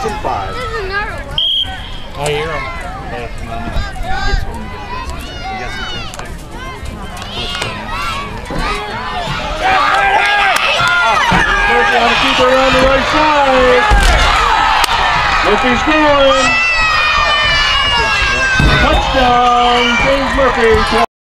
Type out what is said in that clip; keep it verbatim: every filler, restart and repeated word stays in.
and five. There's another one. I hear him. Hey, come on. He gets one, we get a good system. You got some change too? Murphy on the keeper around the right side. Murphy's going. Touchdown, James Murphy.